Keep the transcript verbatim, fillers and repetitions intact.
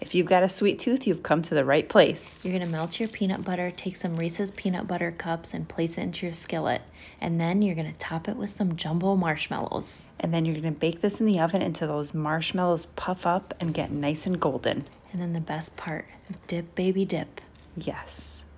If you've got a sweet tooth, you've come to the right place. You're gonna melt your peanut butter, take some Reese's peanut butter cups and place it into your skillet. And then you're gonna top it with some jumbo marshmallows. And then you're gonna bake this in the oven until those marshmallows puff up and get nice and golden. And then the best part, dip, baby, dip. Yes.